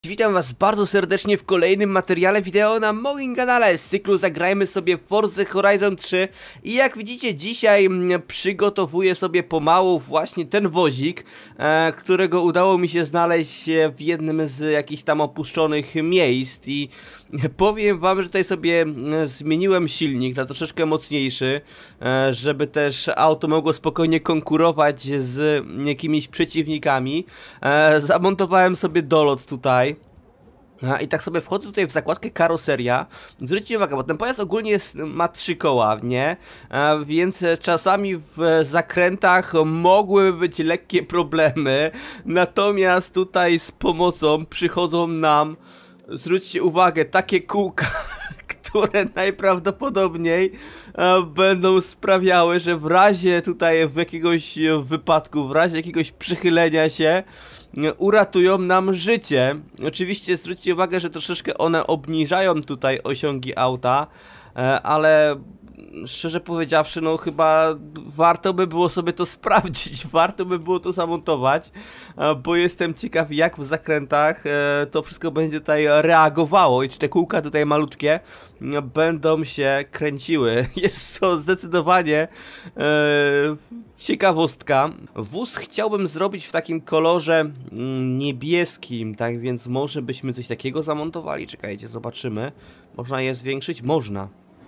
Witam was bardzo serdecznie w kolejnym materiale wideo na moim kanale z cyklu Zagrajmy sobie w Forza Horizon 3. I jak widzicie, dzisiaj przygotowuję sobie pomału właśnie ten wozik, którego udało mi się znaleźć w jednym z jakichś tam opuszczonych miejsc. I powiem wam, że tutaj sobie zmieniłem silnik na troszeczkę mocniejszy, żeby też auto mogło spokojnie konkurować z jakimiś przeciwnikami. Zamontowałem sobie dolot tutaj. I tak sobie wchodzę tutaj w zakładkę karoseria. Zwróćcie uwagę, bo ten pojazd ogólnie ma 3 koła, nie? Więc czasami w zakrętach mogłyby być lekkie problemy. Natomiast tutaj z pomocą przychodzą nam, zwróćcie uwagę, takie kółka, które najprawdopodobniej będą sprawiały, że w razie tutaj jakiegoś wypadku, w razie jakiegoś przychylenia się, uratują nam życie. Oczywiście zwróćcie uwagę, że troszeczkę one obniżają tutaj osiągi auta, ale szczerze powiedziawszy, no chyba warto by było sobie to sprawdzić, warto by było to zamontować, bo jestem ciekaw, jak w zakrętach to wszystko będzie tutaj reagowało i czy te kółka tutaj malutkie będą się kręciły. Jest to zdecydowanie ciekawostka. Wóz chciałbym zrobić w takim kolorze niebieskim, tak więc może byśmy coś takiego zamontowali. Czekajcie, zobaczymy. Można je zwiększyć? Można.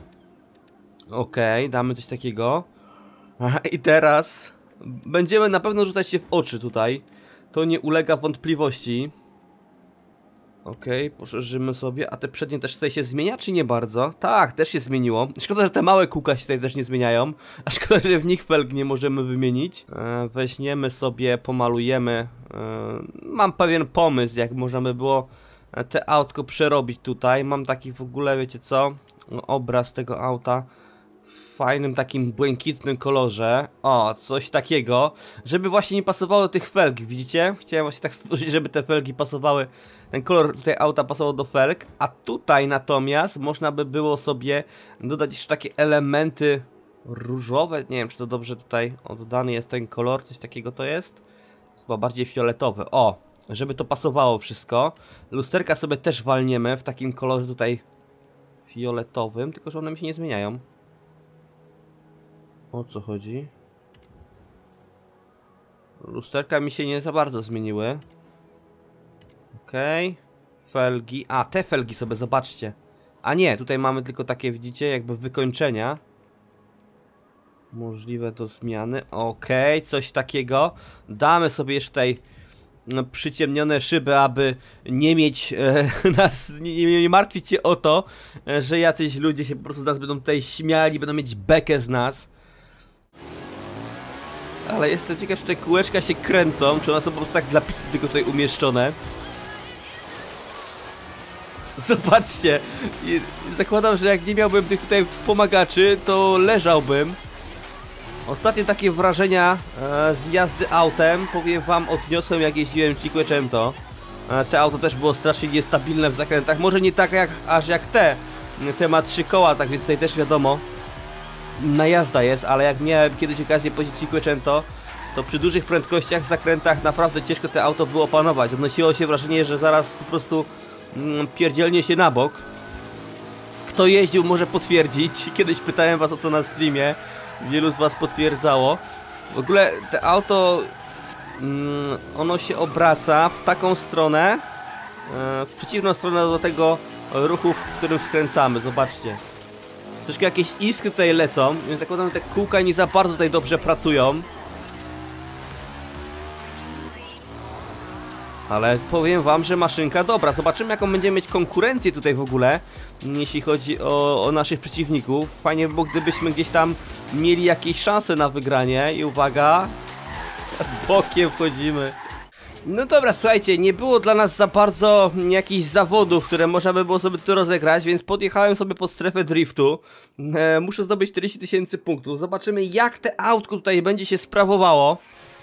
Okej, damy coś takiego. I teraz będziemy na pewno rzucać się w oczy tutaj. To nie ulega wątpliwości. Okej, poszerzymy sobie. A te przednie też tutaj się zmienia, czy nie bardzo? Tak, też się zmieniło. Szkoda, że te małe kółka się tutaj też nie zmieniają. A szkoda, że w nich felg nie możemy wymienić. Weźmiemy sobie, pomalujemy. Mam pewien pomysł, jak możemy było te autko przerobić tutaj. Mam taki w ogóle, wiecie co? Obraz tego auta w fajnym takim błękitnym kolorze. O, coś takiego, żeby właśnie nie pasowało do tych felg, widzicie? Chciałem właśnie tak stworzyć, żeby te felgi pasowały, ten kolor tutaj auta pasował do felg, a tutaj natomiast można by było sobie dodać jeszcze takie elementy różowe, nie wiem, czy to dobrze tutaj oddany jest ten kolor, coś takiego to jest? Chyba bardziej fioletowy, o, żeby to pasowało wszystko. Lusterka sobie też walniemy w takim kolorze tutaj fioletowym, tylko że one mi się nie zmieniają. O co chodzi? Lusterka mi się nie za bardzo zmieniły. Okej. Felgi. A, te felgi sobie zobaczcie. A nie, tutaj mamy tylko takie, widzicie, jakby wykończenia. Możliwe do zmiany. Okej, coś takiego. Damy sobie jeszcze tutaj przyciemnione szyby, aby nie mieć nie martwić się o to, że jacyś ludzie się po prostu z nas będą tutaj śmiali, będą mieć bekę z nas. Ale jestem ciekaw, czy te kółeczka się kręcą, czy one są po prostu tak dla picy tylko tutaj umieszczone. Zobaczcie, zakładam, że jak nie miałbym tych tutaj wspomagaczy, to leżałbym. Ostatnie takie wrażenia z jazdy autem, powiem wam, odniosłem jak jeździłem Cinquecento. Te auto też było strasznie niestabilne w zakrętach, może nie tak aż jak te ma 3 koła, tak więc tutaj też wiadomo, na jazda jest, ale jak miałem kiedyś okazję pojeździć Cinquecento, to przy dużych prędkościach w zakrętach naprawdę ciężko te auto było opanować. Odnosiło się wrażenie, że zaraz po prostu pierdzielnie się na bok. Kto jeździł, może potwierdzić. Kiedyś pytałem was o to na streamie, wielu z was potwierdzało. W ogóle to auto ono się obraca w taką stronę, w przeciwną stronę do tego ruchu, w którym skręcamy. Zobaczcie. Troszkę jakieś iskry tutaj lecą, więc zakładam, że te kółka nie za bardzo tutaj dobrze pracują. Ale powiem wam, że maszynka dobra. Zobaczymy, jaką będziemy mieć konkurencję tutaj w ogóle, jeśli chodzi o naszych przeciwników. Fajnie by było, gdybyśmy gdzieś tam mieli jakieś szanse na wygranie. I uwaga, bokiem wchodzimy. No dobra, słuchajcie, nie było dla nas za bardzo jakichś zawodów, które można by było sobie tu rozegrać, więc podjechałem sobie pod strefę driftu. Muszę zdobyć 40 000 punktów. Zobaczymy, jak te autko tutaj będzie się sprawowało.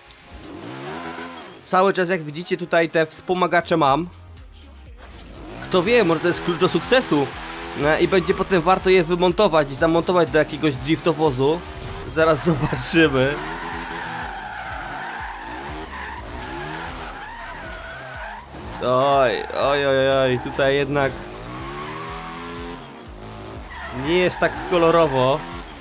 Cały czas, jak widzicie, tutaj te wspomagacze mam. Kto wie, może to jest klucz do sukcesu i będzie potem warto je wymontować i zamontować do jakiegoś driftowozu. Zaraz zobaczymy. Oj, oj, oj, oj, tutaj jednak nie jest tak kolorowo.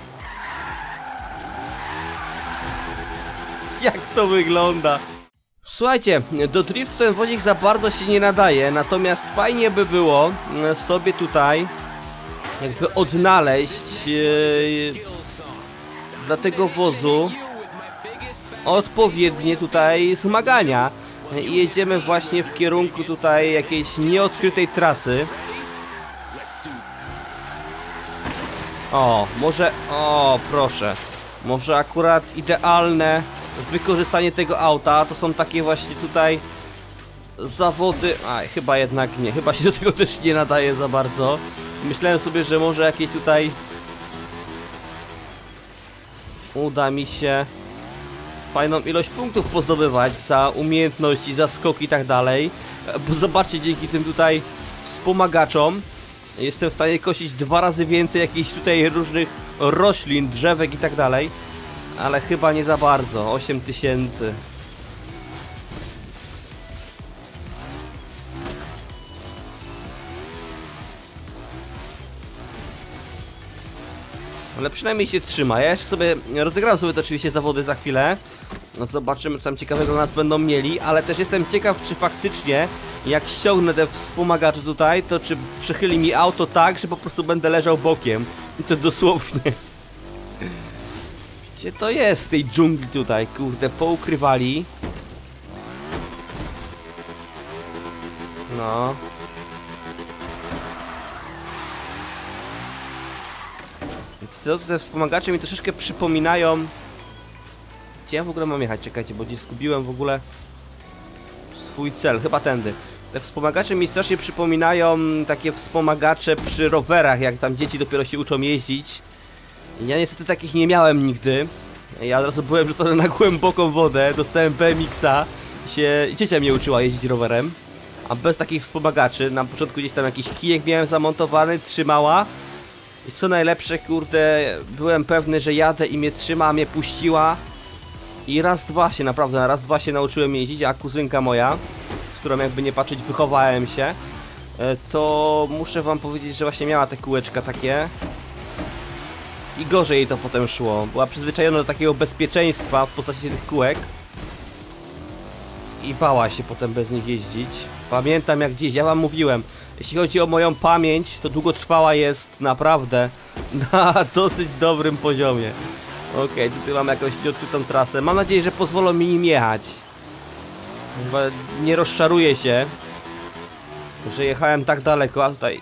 Jak to wygląda? Słuchajcie, do driftu ten wozik za bardzo się nie nadaje, natomiast fajnie by było sobie tutaj jakby odnaleźć dla tego wozu odpowiednie tutaj zmagania. I jedziemy właśnie w kierunku tutaj jakiejś nieodkrytej trasy. O, może... O, proszę. Może akurat idealne wykorzystanie tego auta. To są takie właśnie tutaj zawody... A, chyba jednak nie. Chyba się do tego też nie nadaje za bardzo. Myślałem sobie, że może jakieś tutaj... uda mi się fajną ilość punktów pozdobywać za umiejętności, za skoki i tak dalej. Bo zobaczcie, dzięki tym tutaj wspomagaczom jestem w stanie kosić 2 razy więcej jakichś tutaj różnych roślin, drzewek i tak dalej. Ale chyba nie za bardzo. 8000. Ale przynajmniej się trzyma. Ja jeszcze sobie rozegram sobie to oczywiście zawody za chwilę. No zobaczymy, co tam ciekawego nas będą mieli. Ale też jestem ciekaw, czy faktycznie jak ściągnę te wspomagacze tutaj, to czy przechyli mi auto tak, że po prostu będę leżał bokiem. I to dosłownie. Gdzie to jest w tej dżungli tutaj? Kurde, poukrywali. No. Te wspomagacze mi troszeczkę przypominają... Gdzie ja w ogóle mam jechać? Czekajcie, bo gdzieś zgubiłem w ogóle swój cel, chyba tędy. Te wspomagacze mi strasznie przypominają takie wspomagacze przy rowerach, jak tam dzieci dopiero się uczą jeździć. Ja niestety takich nie miałem nigdy. Ja od razu byłem rzucony na głęboką wodę, dostałem BMX-a i się ciocia mnie uczyła jeździć rowerem. A bez takich wspomagaczy, na początku gdzieś tam jakiś kijek miałem zamontowany, trzymała. I co najlepsze, kurde, byłem pewny, że jadę i mnie trzyma, a mnie puściła. I raz, dwa się naprawdę, raz, dwa się nauczyłem jeździć, a kuzynka moja, z którą jakby nie patrzeć wychowałem się, to muszę wam powiedzieć, że właśnie miała te kółeczka takie. I gorzej jej to potem szło. Była przyzwyczajona do takiego bezpieczeństwa w postaci tych kółek. I bała się potem bez nich jeździć. Pamiętam jak dziś, ja wam mówiłem, jeśli chodzi o moją pamięć, to długotrwała jest naprawdę na dosyć dobrym poziomie. Okej, tutaj mam jakąś nieodkrytą trasę. Mam nadzieję, że pozwolą mi nim jechać. Chyba nie rozczaruję się, że jechałem tak daleko, a tutaj...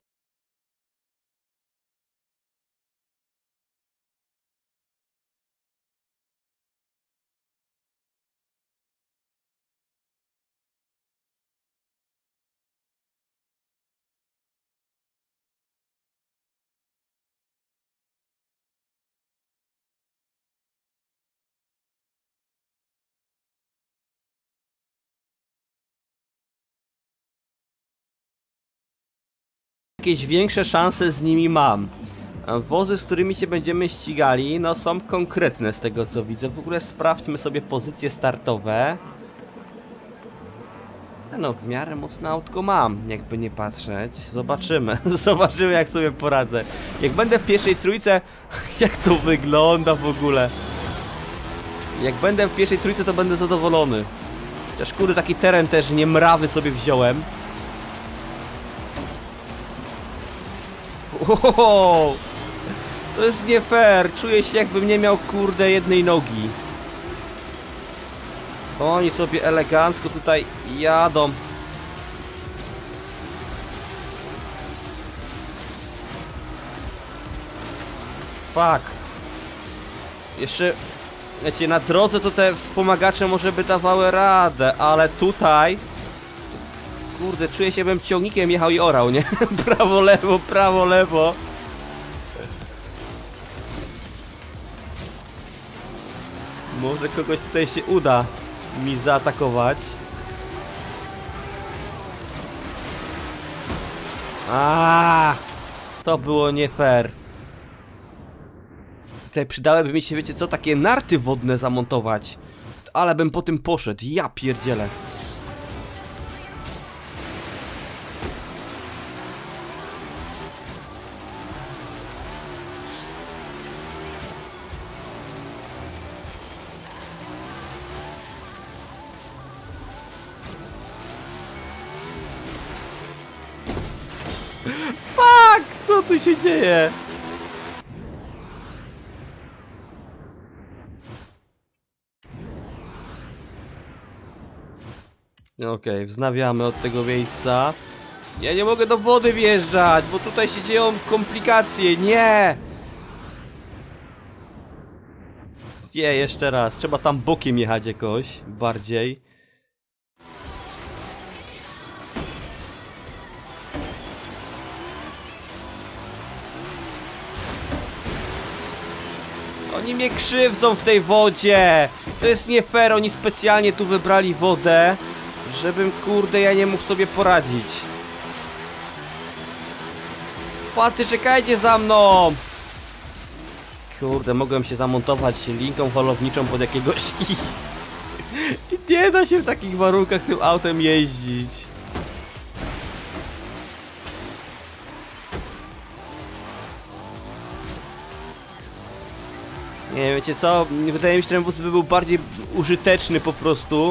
Jakieś większe szanse z nimi mam. Wozy, z którymi się będziemy ścigali, no są konkretne z tego co widzę. W ogóle sprawdźmy sobie pozycje startowe. No w miarę mocne autko mam, jakby nie patrzeć. Zobaczymy, zobaczymy jak sobie poradzę. Jak będę w pierwszej trójce, jak to wygląda w ogóle. Jak będę w pierwszej trójce, to będę zadowolony. Chociaż kurde, taki teren też nie mrawy sobie wziąłem. Ohoho! To jest nie fair. Czuję się jakbym nie miał kurde jednej nogi. Oni sobie elegancko tutaj jadą. Fuck. Jeszcze, wiecie, na drodze to te wspomagacze może by dawały radę, ale tutaj... Kurde, czuję się, bym ciągnikiem jechał i orał, nie? Prawo, lewo, prawo, lewo. Może kogoś tutaj się uda mi zaatakować. To było nie fair. Tutaj przydałyby mi się, wiecie co, takie narty wodne zamontować. Ale bym po tym poszedł, ja pierdzielę. Fuck! Co tu się dzieje? Okej, wznawiamy od tego miejsca. Ja nie mogę do wody wjeżdżać, bo tutaj się dzieją komplikacje. Nie! Nie, jeszcze raz. Trzeba tam bokiem jechać jakoś bardziej. Oni mnie krzywdzą w tej wodzie. To jest nie fair, oni specjalnie tu wybrali wodę, żebym, kurde, ja nie mógł sobie poradzić. Płaty, czekajcie za mną. Kurde, mogłem się zamontować linką holowniczą pod jakiegoś i nie da się w takich warunkach tym autem jeździć. Nie, wiecie co? Wydaje mi się, że ten wóz by był bardziej użyteczny po prostu,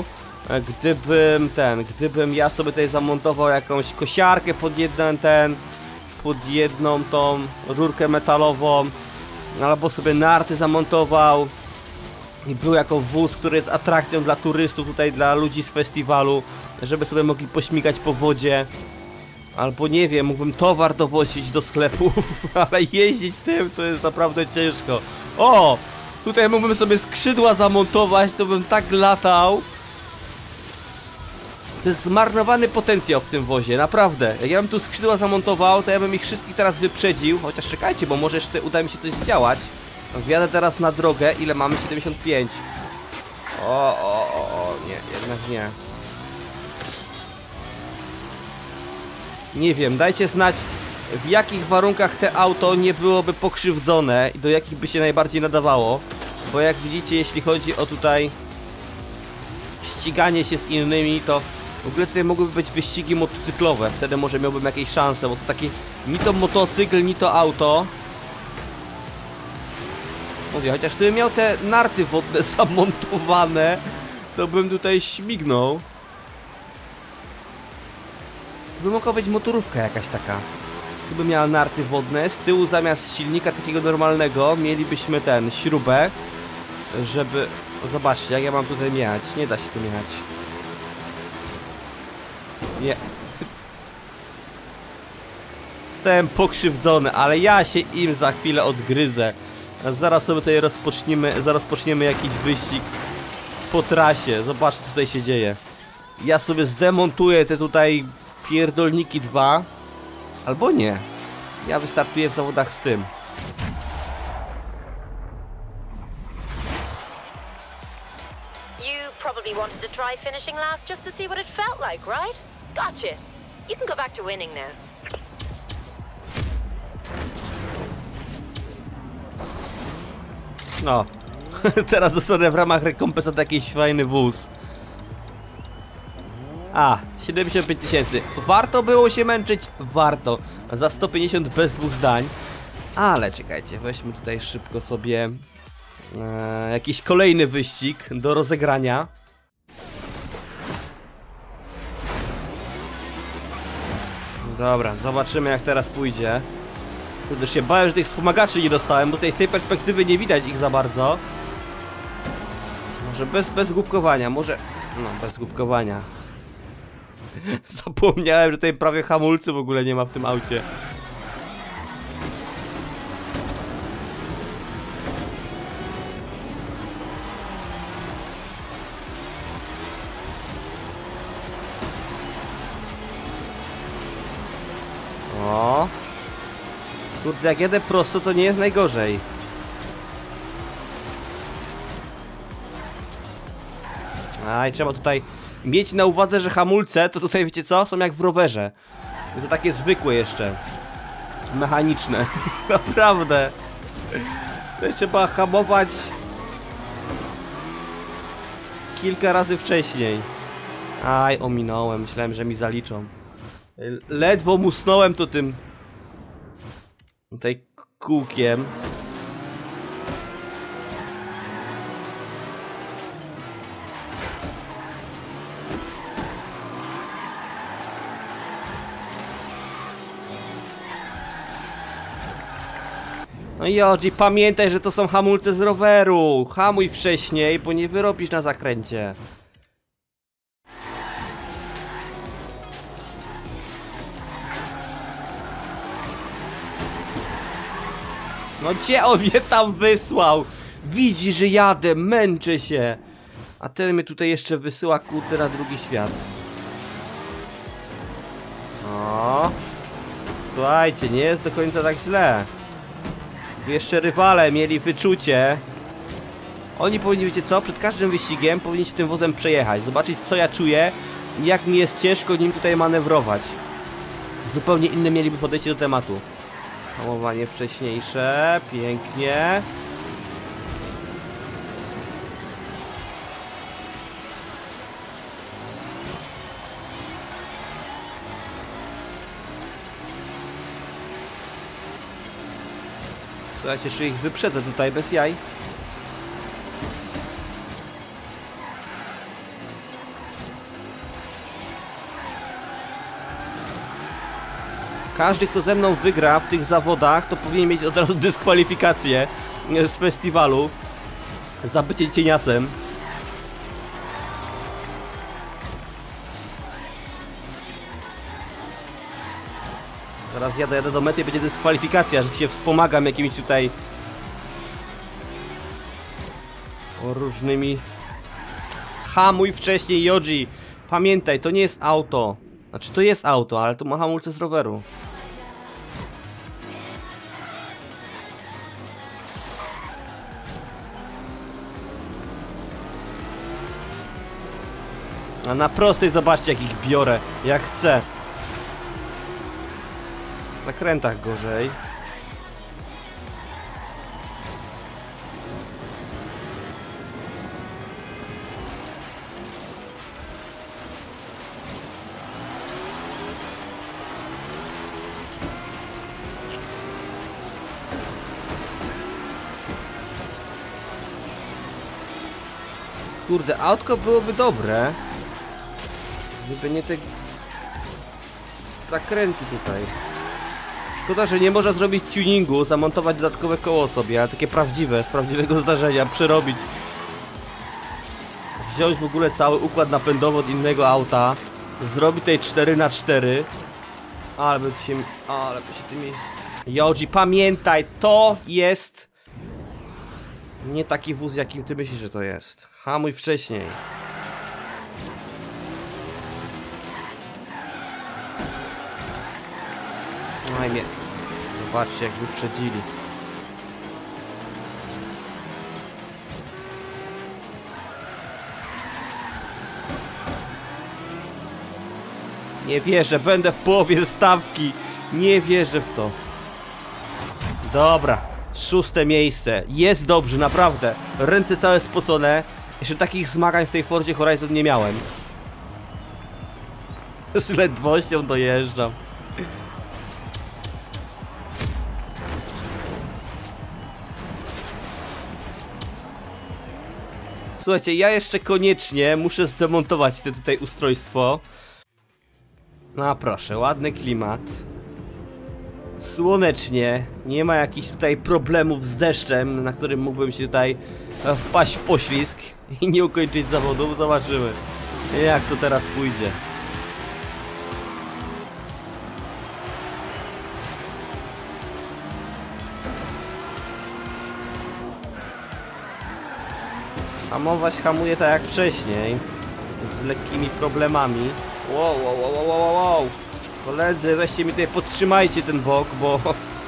gdybym ja sobie tutaj zamontował jakąś kosiarkę pod jedną tą rurkę metalową, albo sobie narty zamontował i był jako wóz, który jest atrakcją dla turystów, tutaj dla ludzi z festiwalu, żeby sobie mogli pośmigać po wodzie. Albo nie wiem, mógłbym towar dowozić do sklepów, ale jeździć tym to jest naprawdę ciężko. O! Tutaj mógłbym sobie skrzydła zamontować, to bym tak latał. To jest zmarnowany potencjał w tym wozie, naprawdę. Jak ja bym tu skrzydła zamontował, to ja bym ich wszystkich teraz wyprzedził. Chociaż czekajcie, bo może jeszcze uda mi się coś zdziałać. Wjadę teraz na drogę, ile mamy? 75. O, nie, jednak nie. Nie wiem, dajcie znać, w jakich warunkach te auto nie byłoby pokrzywdzone i do jakich by się najbardziej nadawało. Bo jak widzicie, jeśli chodzi o tutaj ściganie się z innymi, to w ogóle tutaj mogłyby być wyścigi motocyklowe. Wtedy może miałbym jakieś szanse, bo to taki ni to motocykl, ni to auto. Mówię, chociaż gdybym miał te narty wodne zamontowane, to bym tutaj śmignął. By mogła być motorówka jakaś taka. Gdyby miała narty wodne, z tyłu zamiast silnika takiego normalnego mielibyśmy śrubę, żeby... O, zobaczcie, jak ja mam tutaj jechać. Nie da się tu jechać. Nie. Zostałem pokrzywdzony, ale ja się im za chwilę odgryzę. A zaraz sobie tutaj rozpoczniemy jakiś wyścig po trasie. Zobaczcie, co tutaj się dzieje. Ja sobie zdemontuję te tutaj pierdolniki 2. Albo nie. Ja wystartuję w zawodach z tym. You probably wanted to try finishing last just to see what it felt like, right? Gotcha. You can go back to winning now. No. Teraz dostanę w ramach rekompensaty jakiś fajny wóz. A, 75 000. Warto było się męczyć? Warto. Za 150 bez dwóch zdań. Ale czekajcie, weźmy tutaj szybko sobie jakiś kolejny wyścig do rozegrania. Dobra, zobaczymy jak teraz pójdzie. Kurde, się bałem, że tych wspomagaczy nie dostałem, bo tutaj z tej perspektywy nie widać ich za bardzo. Może bez głupkowania, może... No, bez głupkowania. Zapomniałem, że tutaj prawie hamulcy w ogóle nie ma w tym aucie. O. Kurde, jak jedę prosto, to nie jest najgorzej. A i trzeba tutaj mieć na uwadze, że hamulce to tutaj, wiecie co, są jak w rowerze. I to takie zwykłe jeszcze. Mechaniczne. Naprawdę. Tutaj trzeba hamować kilka razy wcześniej. Aj, ominąłem. Myślałem, że mi zaliczą. Ledwo musnąłem to tym tutaj kółkiem. No Yoji, pamiętaj, że to są hamulce z roweru. Hamuj wcześniej, bo nie wyrobisz na zakręcie. No gdzie on mnie tam wysłał? Widzi, że jadę, męczę się. A ten mnie tutaj jeszcze wysyła, kurde, na drugi świat. O. Słuchajcie, nie jest do końca tak źle. Jeszcze rywale mieli wyczucie. Oni powinni, wiecie co, przed każdym wyścigiem powinni się tym wozem przejechać. Zobaczyć, co ja czuję i jak mi jest ciężko nim tutaj manewrować. Zupełnie inne mieliby podejście do tematu. Hamowanie wcześniejsze, pięknie. Słuchajcie, jeszcze ich wyprzedzę tutaj bez jaj. Każdy, kto ze mną wygra w tych zawodach, to powinien mieć od razu dyskwalifikację z festiwalu za bycie cieniasem. Teraz jadę do mety i będzie dyskwalifikacja, że się wspomagam jakimiś tutaj różnymi. Hamuj wcześniej, Yoji. Pamiętaj, to nie jest auto. Znaczy to jest auto, ale to ma hamulce z roweru. A na prostej zobaczcie, jak ich biorę, jak chcę. W zakrętach gorzej. Kurde, autko byłoby dobre, gdyby nie te zakręty tutaj. Szkoda, że nie można zrobić tuningu, zamontować dodatkowe koło sobie, ale takie prawdziwe, z prawdziwego zdarzenia, przerobić. Wziąć w ogóle cały układ napędowy od innego auta, zrobić tej 4x4. Ale by się tym jeździ. Yoji, pamiętaj, to jest nie taki wóz, jakim ty myślisz, że to jest. Hamuj wcześniej. No i mnie. Zobaczcie, jak wyprzedzili. Nie wierzę, będę w połowie stawki. Nie wierzę w to. Dobra, 6. miejsce. Jest dobrze, naprawdę. Ręce całe spocone. Jeszcze takich zmagań w tej Forzie Horizon nie miałem. Z ledwością dojeżdżam. Słuchajcie, ja jeszcze koniecznie muszę zdemontować te tutaj ustrojstwo. No proszę, ładny klimat. Słonecznie, nie ma jakichś tutaj problemów z deszczem, na którym mógłbym się tutaj wpaść w poślizg i nie ukończyć zawodów. Zobaczymy, jak to teraz pójdzie. Hamować hamuję tak jak wcześniej, z lekkimi problemami. Wow. Koledzy, weźcie mi tutaj, podtrzymajcie ten bok, bo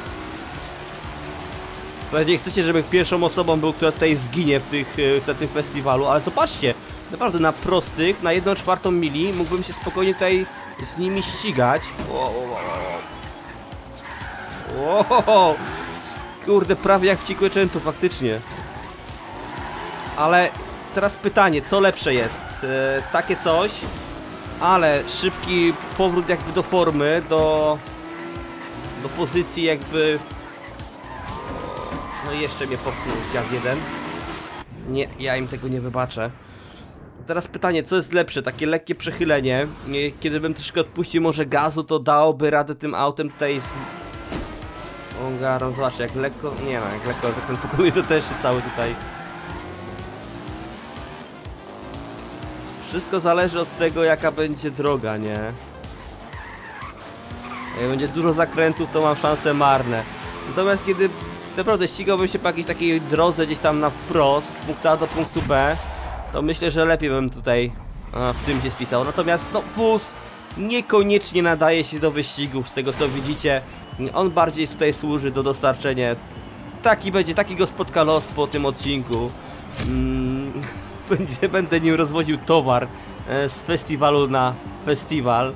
pewnie chcecie, żebym pierwszą osobą był, która tutaj zginie w tym festiwalu, ale zobaczcie, naprawdę na prostych, na 1/4 mili mógłbym się spokojnie tutaj z nimi ścigać. Wow. Kurde, prawie jak w Cinquecento, faktycznie. Ale teraz pytanie, co lepsze jest? Takie coś, ale szybki powrót jakby do formy, do pozycji jakby. No i jeszcze mnie popchnął dziad jeden. Nie, ja im tego nie wybaczę. Teraz pytanie, co jest lepsze? Takie lekkie przechylenie. Kiedy bym troszkę odpuścił może gazu, to dałoby radę tym autem tutaj tą garą, zobaczcie jak lekko, nie no, jak lekko ten pokonuje, to też cały tutaj. Wszystko zależy od tego, jaka będzie droga, nie? Jak będzie dużo zakrętów, to mam szanse marne. Natomiast kiedy naprawdę ścigałbym się po jakiejś takiej drodze gdzieś tam na wprost, z punktu A do punktu B, to myślę, że lepiej bym tutaj w tym się spisał. Natomiast no wóz niekoniecznie nadaje się do wyścigów, z tego co widzicie. On bardziej tutaj służy do dostarczenia. Taki go spotka los po tym odcinku. Będę nim rozwoził towar z festiwalu na festiwal.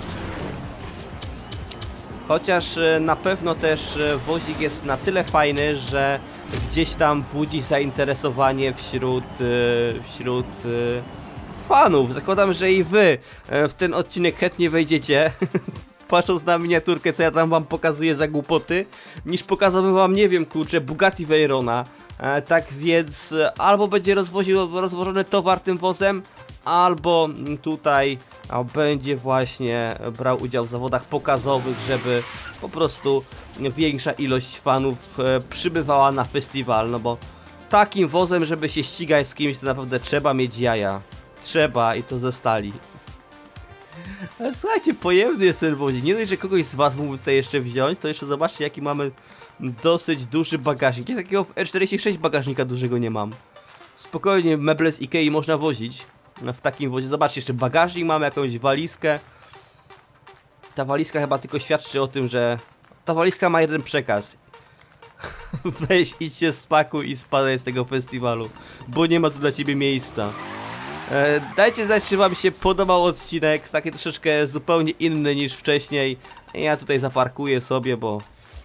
Chociaż na pewno też wozik jest na tyle fajny, że gdzieś tam budzi zainteresowanie wśród fanów. Zakładam, że i wy w ten odcinek chętnie wejdziecie, patrząc na miniaturkę, co ja tam wam pokazuję za głupoty, niż pokazałbym wam, nie wiem, kurczę, Bugatti Veyrona. Tak więc albo będzie rozwożony towar tym wozem, albo tutaj będzie właśnie brał udział w zawodach pokazowych, żeby po prostu większa ilość fanów przybywała na festiwal, no bo takim wozem, żeby się ścigać z kimś, to naprawdę trzeba mieć jaja. Trzeba i to ze stali. Ale słuchajcie, pojemny jest ten wozik. Nie dość, że kogoś z was mógłby tutaj jeszcze wziąć, to jeszcze zobaczcie, jaki mamy dosyć duży bagażnik. Ja takiego w E46 bagażnika dużego nie mam. Spokojnie meble z Ikei można wozić w takim wozie. Zobaczcie, jeszcze bagażnik mamy, jakąś walizkę. Ta walizka chyba tylko świadczy o tym, że ta walizka ma jeden przekaz. Weź, idź się spakuj i spadaj z tego festiwalu, bo nie ma tu dla ciebie miejsca. Dajcie znać, czy wam się podobał odcinek, taki troszeczkę zupełnie inny niż wcześniej. Ja tutaj zaparkuję sobie, bo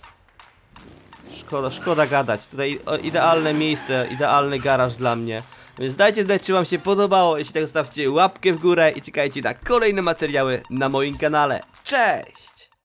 szkoda gadać. Tutaj idealne miejsce, idealny garaż dla mnie. Więc dajcie znać, czy wam się podobało. Jeśli tak, zostawcie łapkę w górę i czekajcie na kolejne materiały na moim kanale. Cześć!